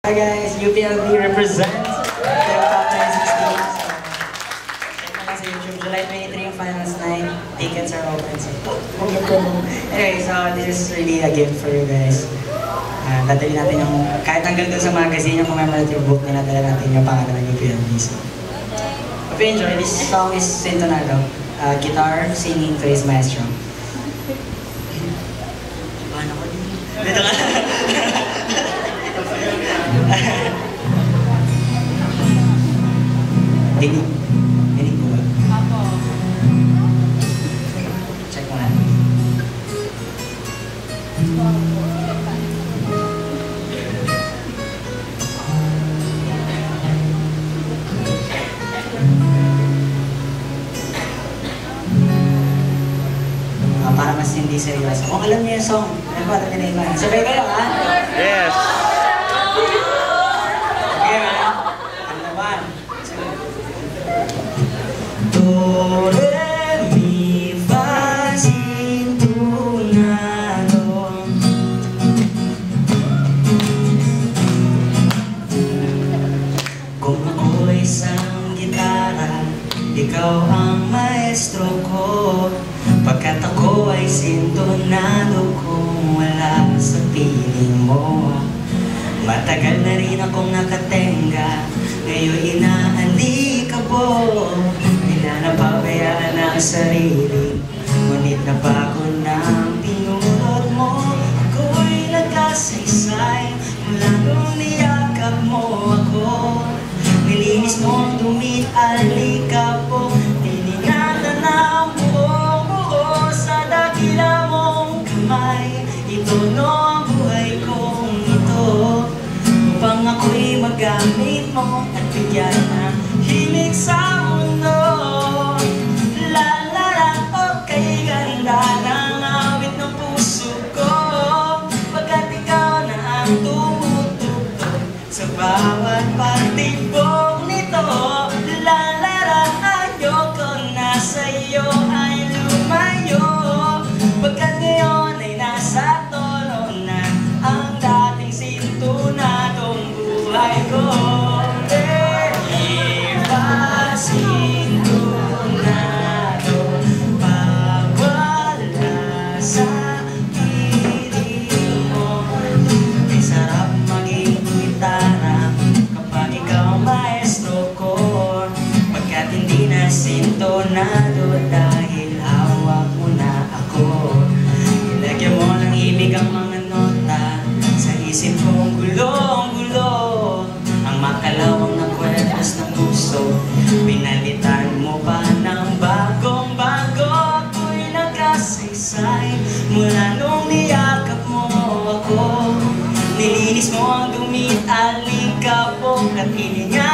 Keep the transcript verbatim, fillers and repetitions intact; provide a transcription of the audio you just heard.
Hi guys, U P L B represent the top nine sixteen. Check naman sa YouTube, July twenty-three yung finals night. Tickets are open. So, anyway, so this is really a gift for you guys. Uh, dadali natin yung, kahit hanggang dun sa magazine, yung commemorative book, dinadala natin yung pangalan ng U P L B. So, hope you enjoy. This song is Sintonado. Uh, guitar, singing, Trace Maestro. Paano ko din? Dito ka. Dinig. Dinig ko ba? Apo. Check mo natin. Ah, para mas hindi seryoso. Kung alam niyo yung song, ano ba? Tatinay ba? Sabay kayo, ha? Yes! Do, re, mi, fa, sintonado. Kung ako'y isang gitara, ikaw ang maestro ko. Pagkat ako ay sintonado kung wala sa piling mo. Matagal na rin akong nakatenga, ngayon inaalikabok. Napabayaan ang sarili, ngunit nabago ng pinulot mo. Ako'y nagkasaysay mula nung niyakap mo ako. Nilinis mo ang dumit, alikabok. Tiningatan ang buong buo sa dakila mong kamay. Itono ang buhay kong ito, upang ako'y magamit mo at bigyan ng himig sa mundo. Sa bawat patibok nito, lalaraan ayoko na sa'yo ay lumayo. Pagkat ngayon ay nasa tono na ang dating sintonadong buhay ko. Iba sintonado, pawala sa piling mo. May sarap maging kapag ikaw maestro ko. Pagkat hindi na sintonado dahil hawak mo na ako. Ilagyan mo ng ibig ang mga nota sa isip kong gulong-gulo. Ang makalawang na kwerdas ng puso, pinalitan mo pa ng bagong-bago. Ako'y nagkasaysay mula nung niyakap mo ako. Nilinis mo ang dumit, alikabok at ininya